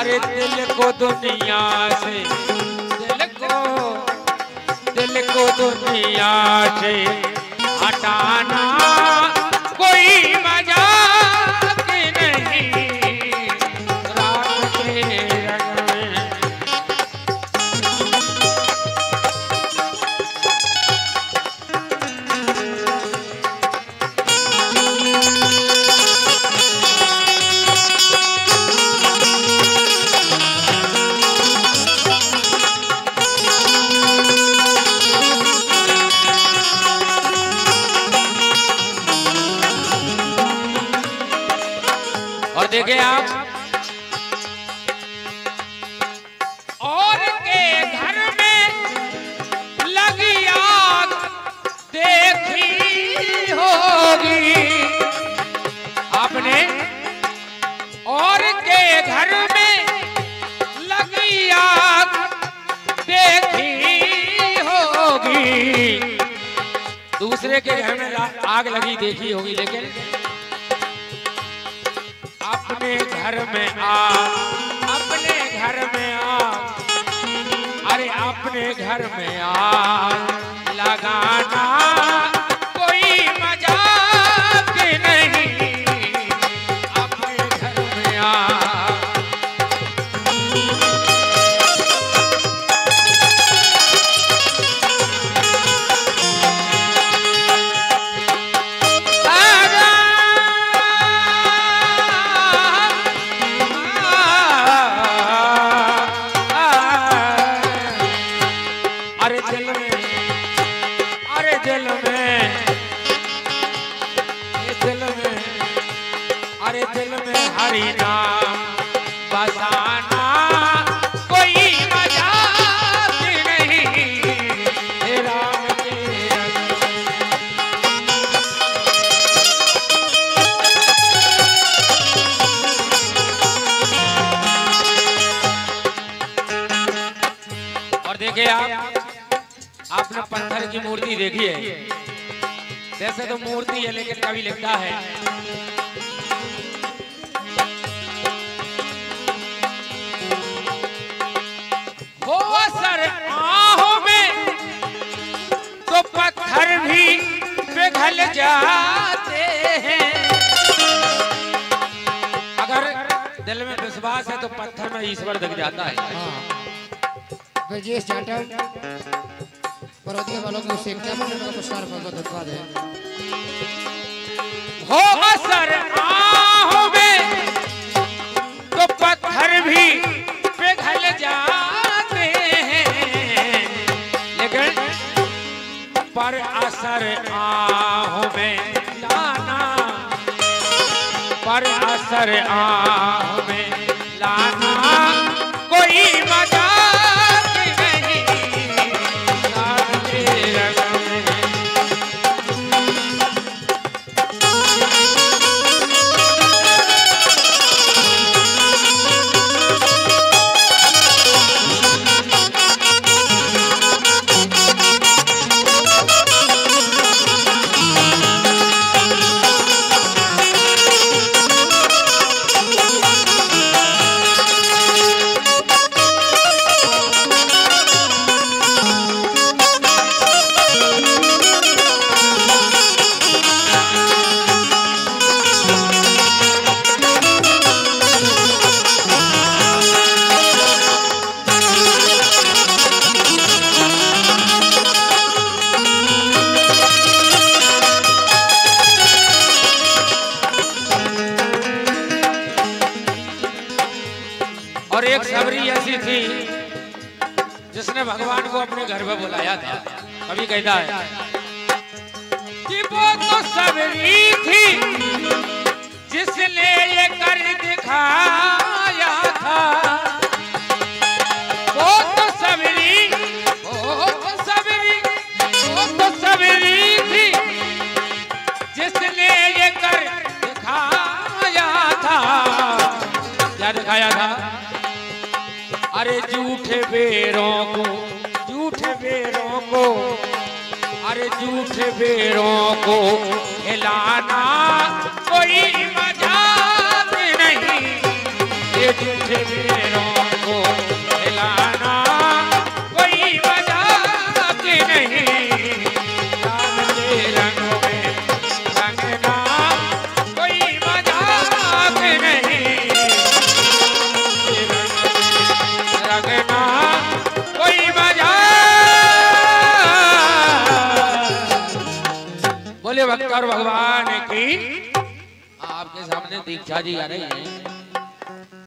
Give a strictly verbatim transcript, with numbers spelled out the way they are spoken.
अरे दिल को दुनिया से, दिल को दिल को दुनिया से हटाना कोई मजाक नहीं। रात के रंग में देखे आप और के घर में लगी आग देखी होगी आपने। और के घर में लगी आग देखी होगी, दूसरे के घर में आग लगी देखी होगी, लेकिन अपने घर में आ, अपने घर में आ, अरे अपने घर में आग लगाना कोई मजाक नहीं। अपने घर में आ हरि नाम बसाना कोई मजाक नहीं। हे राम के और देखिए आप, आपने पत्थर की मूर्ति देखी है, वैसे तो मूर्ति है लेकिन कभी लिखता है तो पत्थर भी पिघल जाते हैं। अगर दिल में विश्वास है तो पत्थर में ईश्वर दिख जाता है। ब्रजेश जाटव पर्वतीय वालों को उससे क्या मिनट का पुरस्कार धन्यवाद है। हो असर आहों में तो पत्थर भी पिघल जाते हैं, लेकिन पर असर आहों में लाना, पर असर आहों में लाना कोई मजाक नहीं। रात के रंग में और एक सबरी ऐसी थी जिसने भगवान को अपने घर में बुलाया था। कभी कहता है कि वो तो सबरी थी जिसने ये कर दिखाया था। वो तो सबरी, वो तो सबरी, वो तो सबरी थी जिसने ये कर दिखाया था। क्या दिखाया था? अरे झूठे बेरों को, झूठे बेरों को, अरे झूठे बेरों को हिलाना कोई मजाक नहीं। ये झूठे पैरों को हिलाना कोई मजाक नहीं, जान के रंगों में रंगना कोई मजाक नहीं, रंगना कोई मजाक। बोले भक्त और भगवान की। आपके सामने दीक्षा जी आ रही है।